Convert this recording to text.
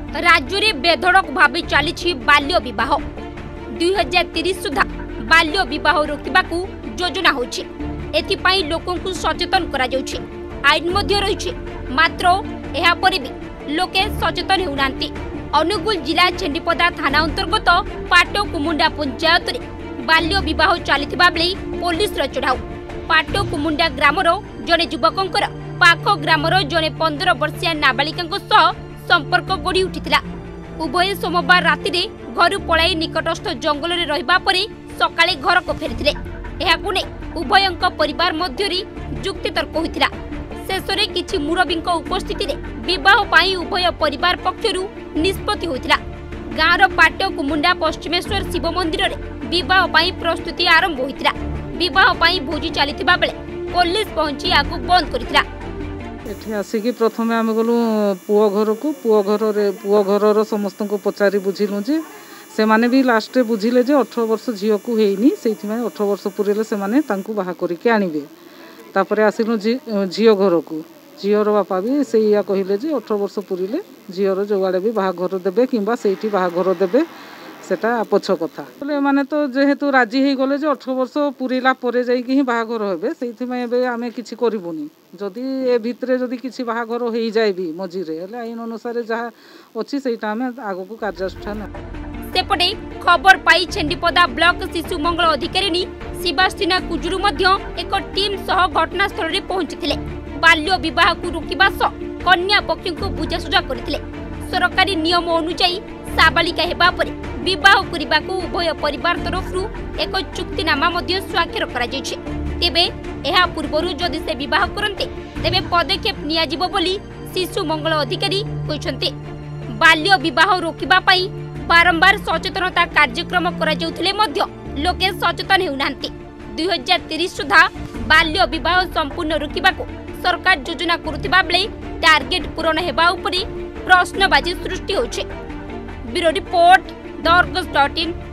राज्य में बेधड़क भाव चली बाल्य विवाह 2030 सुधा बाल्य विवाह रोकने को योजना होछि। एथिपाई लोकों को सचेतन करा जाउछि। आईन मध्य रही मात्र एहा परे भी लोके सचेतन हेउनांती। अनुगुल जिला छेंडीपदा थाना अंतर्गत पाटो कुमुंडा पंचायत रे बाल्य विवाह चलिथिबा बेले पुलिस चढ़ाऊ पाटो कुमुंडा ग्रामर जने युवकंकर पाख ग्रामर जने 15 वर्षीय नाबालिका सह संपर्क गढ़ी उठिथिला। उभय सोमवार राति रे घर पलाई निकटस्थ जंगल रे रहिबा परे सकाळे घर को फेरिथिले। एहाकु नै उभयंक परिवार मध्यरी जुक्ति तर्क होइथिला। शेषरे किछि मुरबींक उपस्थिति रे विवाह पाई उभय परिवार पक्षरु निष्पत्ति होइथिला। गाँर पाटो कुमुंडा पश्चिमेश्वर शिव मंदिर रे विवाह पाई प्रस्तुति आरंभ होइथिला। विवाह पाई भोजी चलिथिबा बेले पुलिस पहुंची आगु बंद करिथिला। एठी आसिकी प्रथमे आमे गलु पुओ घर को पुओ घरर समस्त को पचारि बुझिलु जे से माने भी लास्ट रे बुझिले जे 18 वर्ष झियो को हेइनी सेथि में 18 वर्ष पुरेले से माने तांकु बाहा करिके आनिबे। तापरे आसिलु झियो घर को झियोर बापा भी सेया कहिले जे 18 वर्ष पुरिले झियोर जोगाड़े भी बाहा घर देबे किंबा सेठी बाहा घर देबे सेटा पछ कथा बोले माने तो जेहेतु राजी हे गले जे 18 वर्ष पुरिला परे जाई कि बाहाघर हेबे सेथि में एबे आमे किछि करिबोनी। जदि ए भितरे जदि किछि बाहाघर हेई जाय भी मझिरे हेले आईन अनुसार जहा अछि सेटा आमे आगो को कार्यानुष्ठान। सेपटे खबर पाई छेंडीपदा ब्लॉक शिशु मंगल अधिकारिणी शिवास्तिना कुजुरु मध्य एक टीम सह घटनास्थल रे पहुंचीथिले। बाल्य विवाह को रोकिबा सह कन्या पक्ष को बुझासुझा करथिले। सरकारी नियम अनुसार साबालिका हेबा परे विवाह करिबा को उभय परिवार तरफरु एक चुक्तिनामा मध्य स्वाक्षर करा जायछि। तेबे एहा पूर्वरु जदि से विवाह करन्ते तेबे पदक्षेप निया जिवो बोली शिशु मंगल अधिकारी कहिसन्ते। बाल्य विवाह रोकिबा पई बारंबार सचेतनता कार्यक्रम करा जाउथिले मध्य लोके सचेतन हेउनांती। 2030 सुधा बाल्य विवाह संपूर्ण रोकिबा को सरकार योजना करुथिबा बेले टार्गेट पूरण हेबा उपरि प्रश्नबाजी सृष्टि होछि। Bureau report, the अर्गस.in